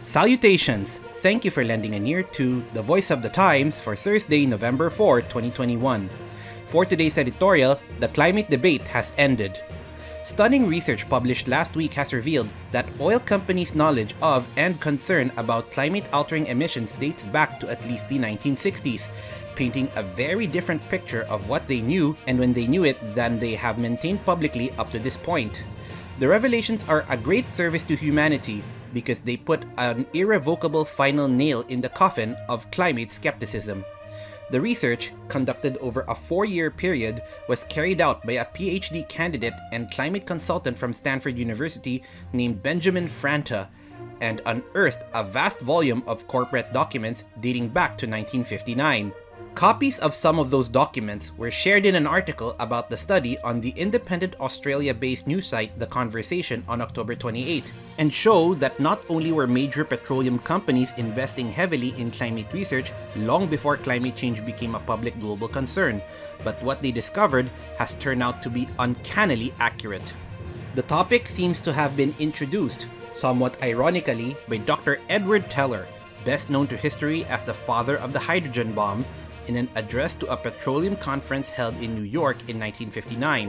Salutations! Thank you for lending an ear to The Voice of the Times for Thursday, November 4, 2021. For today's editorial, the climate debate has ended. Stunning research published last week has revealed that oil companies' knowledge of and concern about climate-altering emissions dates back to at least the 1960s, painting a very different picture of what they knew and when they knew it than they have maintained publicly up to this point. The revelations are a great service to humanity because they put an irrevocable final nail in the coffin of climate skepticism. The research, conducted over a 4-year period, was carried out by a PhD candidate and climate consultant from Stanford University named Benjamin Franta, and unearthed a vast volume of corporate documents dating back to 1959. Copies of some of those documents were shared in an article about the study on the independent Australia-based news site The Conversation on October 28, and show that not only were major petroleum companies investing heavily in climate research long before climate change became a public global concern, but what they discovered has turned out to be uncannily accurate. The topic seems to have been introduced, somewhat ironically, by Dr. Edward Teller, best known to history as the father of the hydrogen bomb, in an address to a petroleum conference held in New York in 1959.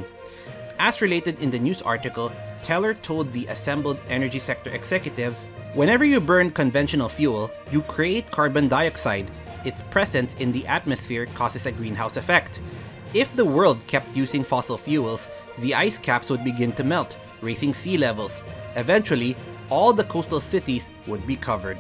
As related in the news article, Teller told the assembled energy sector executives, "Whenever you burn conventional fuel, you create carbon dioxide. Its presence in the atmosphere causes a greenhouse effect. If the world kept using fossil fuels, the ice caps would begin to melt, raising sea levels. Eventually, all the coastal cities would be covered."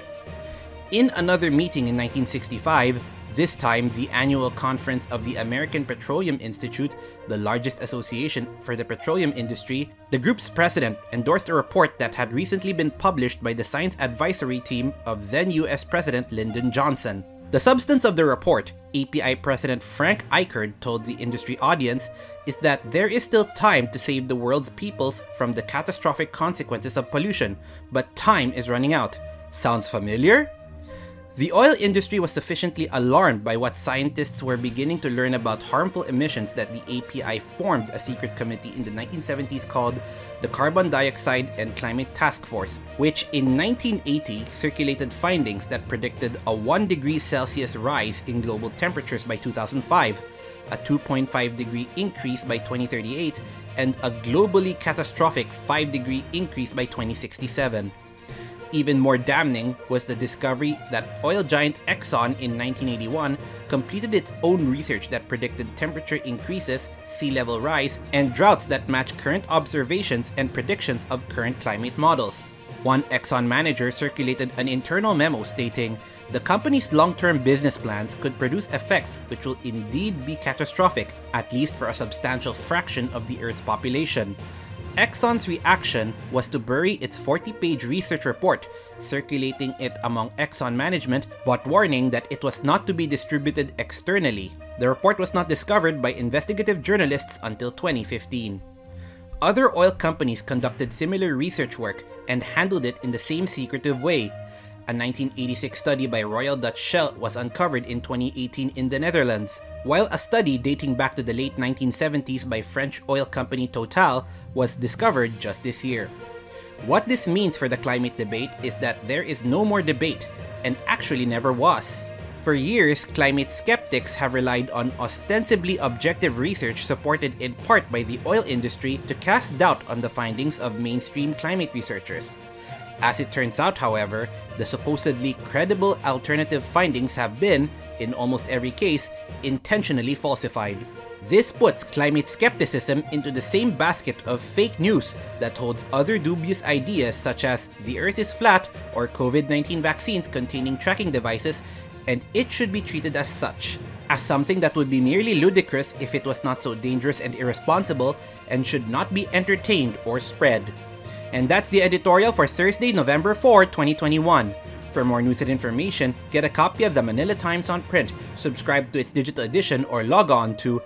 In another meeting in 1965, this time the annual conference of the American Petroleum Institute, the largest association for the petroleum industry, the group's president endorsed a report that had recently been published by the science advisory team of then US President Lyndon Johnson. The substance of the report, API President Frank Eichard told the industry audience, is that there is still time to save the world's peoples from the catastrophic consequences of pollution, but time is running out. Sounds familiar? The oil industry was sufficiently alarmed by what scientists were beginning to learn about harmful emissions that the API formed a secret committee in the 1970s called the Carbon Dioxide and Climate Task Force, which in 1980 circulated findings that predicted a 1 degree Celsius rise in global temperatures by 2005, a 2.5 degree increase by 2038, and a globally catastrophic 5 degree increase by 2067. Even more damning was the discovery that oil giant Exxon in 1981 completed its own research that predicted temperature increases, sea level rise, and droughts that match current observations and predictions of current climate models. One Exxon manager circulated an internal memo stating, "The company's long-term business plans could produce effects which will indeed be catastrophic, at least for a substantial fraction of the Earth's population." Exxon's reaction was to bury its 40-page research report, circulating it among Exxon management, but warning that it was not to be distributed externally. The report was not discovered by investigative journalists until 2015. Other oil companies conducted similar research work and handled it in the same secretive way. A 1986 study by Royal Dutch Shell was uncovered in 2018 in the Netherlands, while a study dating back to the late 1970s by French oil company Total was discovered just this year. What this means for the climate debate is that there is no more debate, and actually never was. For years, climate skeptics have relied on ostensibly objective research supported in part by the oil industry to cast doubt on the findings of mainstream climate researchers. As it turns out, however, the supposedly credible alternative findings have been, in almost every case, intentionally falsified. This puts climate skepticism into the same basket of fake news that holds other dubious ideas such as the Earth is flat or COVID-19 vaccines containing tracking devices, and it should be treated as such, as something that would be merely ludicrous if it was not so dangerous and irresponsible, and should not be entertained or spread. And that's the editorial for Thursday, November 4, 2021. For more news and information, get a copy of the Manila Times on print, subscribe to its digital edition, or log on to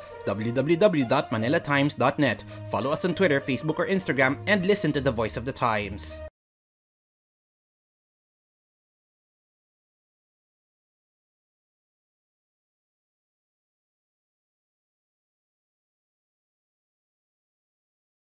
www.manilatimes.net. Follow us on Twitter, Facebook, or Instagram, and listen to The Voice of the Times.